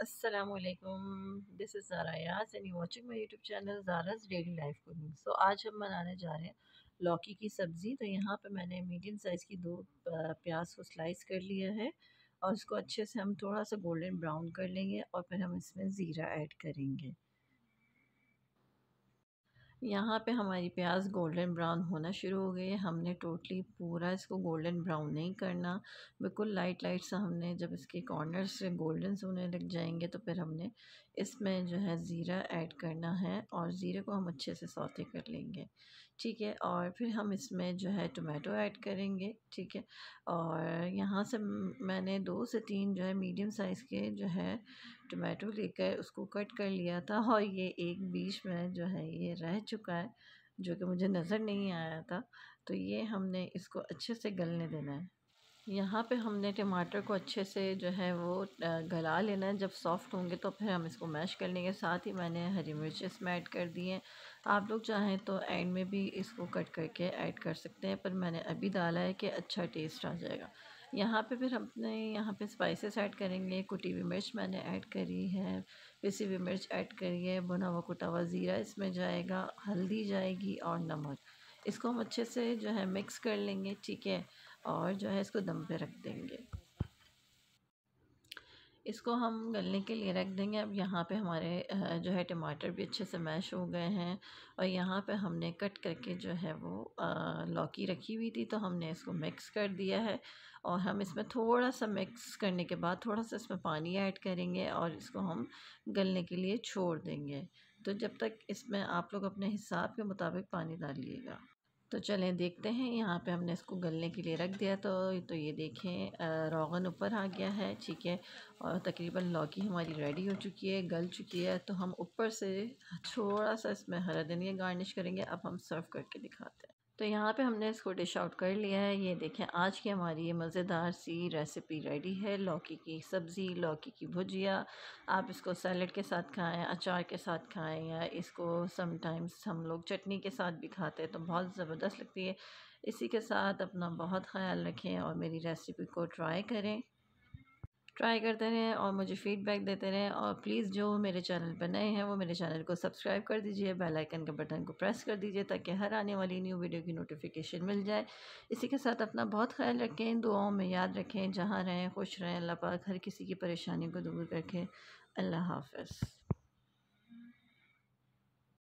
अस्सलामुअलैकुम। This is Zara Yas and you watching my YouTube channel Zara's daily life cooking. So आज हम बनाने जा रहे हैं लौकी की सब्ज़ी। तो यहाँ पे मैंने मीडियम साइज़ की दो प्याज को स्लाइस कर लिया है और उसको अच्छे से हम थोड़ा सा गोल्डन ब्राउन कर लेंगे और फिर हम इसमें ज़ीरा ऐड करेंगे। यहाँ पे हमारी प्याज गोल्डन ब्राउन होना शुरू हो गई है। हमने टोटली पूरा इसको गोल्डन ब्राउन नहीं करना, बिल्कुल लाइट लाइट सा हमने जब इसके कॉर्नर्स से गोल्डन से होने लग जाएंगे तो फिर हमने इसमें जो है ज़ीरा ऐड करना है और ज़ीरे को हम अच्छे से सौते कर लेंगे। ठीक है, और फिर हम इसमें जो है टोमेटो ऐड करेंगे। ठीक है, और यहाँ से मैंने 2 से 3 जो है मीडियम साइज़ के जो है टोमेटो लेकर उसको कट कर लिया था और ये एक बीच में जो है ये रह चुका है, जो कि मुझे नज़र नहीं आया था। तो ये हमने इसको अच्छे से गलने देना है। यहाँ पे हमने टमाटर को अच्छे से जो है वो गला लेना है। जब सॉफ़्ट होंगे तो फिर हम इसको मैश कर लेंगे। साथ ही मैंने हरी मिर्च इसमें ऐड कर दी हैं। आप लोग चाहें तो एंड में भी इसको कट करके ऐड कर सकते हैं, पर मैंने अभी डाला है कि अच्छा टेस्ट आ जाएगा। यहाँ पे फिर हमने यहाँ पे स्पाइसेस ऐड करेंगे। कुटी हुई मिर्च मैंने ऐड करी है, पिसी हुई मिर्च ऐड करी है, भुना हुआ कुटा हुआ ज़ीरा इसमें जाएगा, हल्दी जाएगी और नमक। इसको हम अच्छे से जो है मिक्स कर लेंगे। ठीक है, और जो है इसको दम पे रख देंगे। इसको हम गलने के लिए रख देंगे। अब यहाँ पे हमारे जो है टमाटर भी अच्छे से मैश हो गए हैं और यहाँ पे हमने कट करके जो है वो लौकी रखी हुई थी, तो हमने इसको मिक्स कर दिया है। और हम इसमें थोड़ा सा मिक्स करने के बाद थोड़ा सा इसमें पानी ऐड करेंगे और इसको हम गलने के लिए छोड़ देंगे। तो जब तक इसमें आप लोग अपने हिसाब के मुताबिक पानी डालिएगा। तो चलें देखते हैं। यहाँ पे हमने इसको गलने के लिए रख दिया, तो ये देखें रोगन ऊपर आ गया है। ठीक है, और तकरीबन लौकी हमारी रेडी हो चुकी है, गल चुकी है। तो हम ऊपर से थोड़ा सा इसमें हरा धनिया गार्निश करेंगे। अब हम सर्व करके दिखाते हैं। तो यहाँ पे हमने इसको डिश आउट कर लिया है। ये देखें, आज की हमारी ये मज़ेदार सी रेसिपी रेडी है। लौकी की सब्ज़ी, लौकी की भुजिया। आप इसको सैलड के साथ खाएं, अचार के साथ खाएं, या इसको समटाइम्स हम लोग चटनी के साथ भी खाते हैं तो बहुत ज़बरदस्त लगती है। इसी के साथ अपना बहुत ख़याल रखें और मेरी रेसिपी को ट्राई करते रहें और मुझे फ़ीडबैक देते रहें। और प्लीज़ जो मेरे चैनल पर नए हैं वो मेरे चैनल को सब्सक्राइब कर दीजिए, बेल आइकन के बटन को प्रेस कर दीजिए ताकि हर आने वाली न्यू वीडियो की नोटिफिकेशन मिल जाए। इसी के साथ अपना बहुत ख्याल रखें, दुआओं में याद रखें। जहाँ रहें खुश रहें। अल्लाह पाक हर किसी की परेशानी को दूर रखें। अल्लाह हाफ़िज़।